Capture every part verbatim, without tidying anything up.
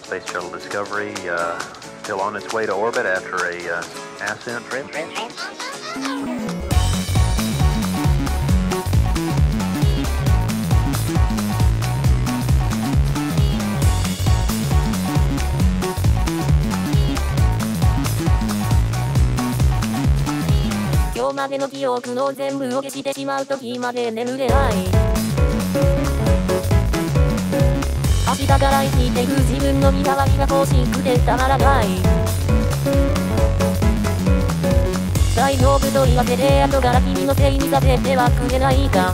Space Shuttle Discovery uh, still on its way to orbit after a uh, ascent trip. 今日までの記憶の全部を消してしまう時まで眠れない。明日から生きていく自分の身代わりが欲しくてたまらない。大丈夫と言わせて後から君のせいにさせてはくれないか。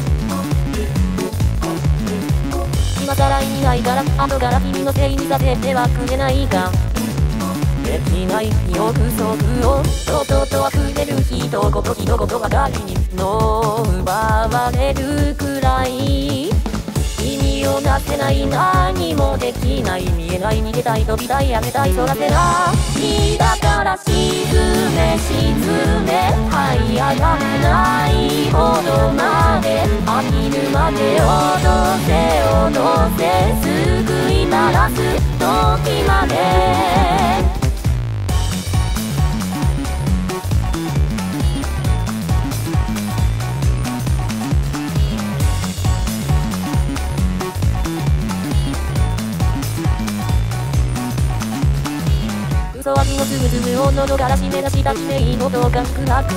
今更意味ないから後から君のせいにさせてはくれないか。できない記憶則をととと溢れる一言一言ばかりにの奪われるくらい意味をなせない。何もできない見えない逃げたい飛びたいやめたい空せないだから沈め沈め這い上がらないほどまで飽きるまで踊せ踊せ救い鳴らす時まで嘘は気のつぶつぶを喉から締め出したきめいごとがくなく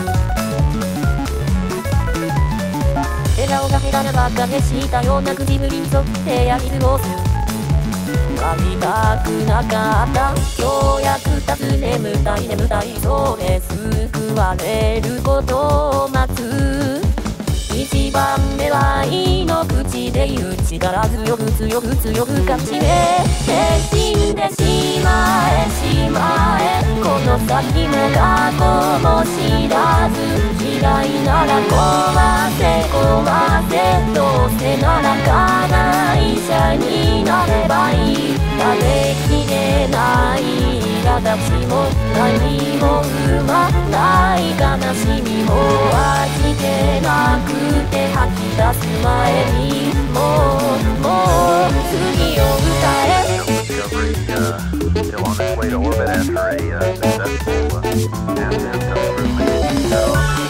笑顔が下手なばっかでしたような口ぶりに沿ってやり過ごす。やりたくなかった今日役立つ眠たい眠たいそうで救われることを待つ。一番目は胃の口で言う力強く強く強くかみしめて死んでしまえしまえこの先も過去も知らず嫌いなら壊せ壊せどうせなら加害者になればいい。食べきれない苛立ちも何も生まない悲しみも味気なくて吐き出す前にもうもう次を歌え。 Discovery uh, still on its way to orbit after a uh, successful uh, ascent subsequently cut off.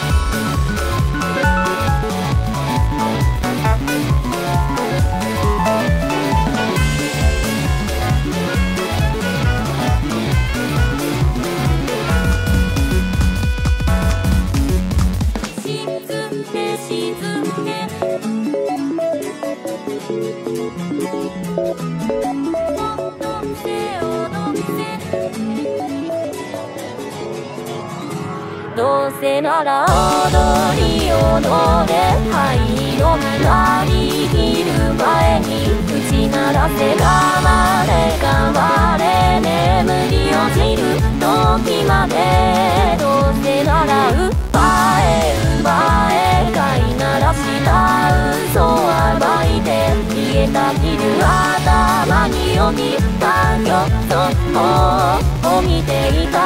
「どうせなら踊り踊れ灰色になりきる前に打ち鳴らせ頑張れ頑張れ眠り落ちる時まで」「どうせなら奪え奪え飼いならした嘘を暴いて消えたきる頭によぎったよとを見ていた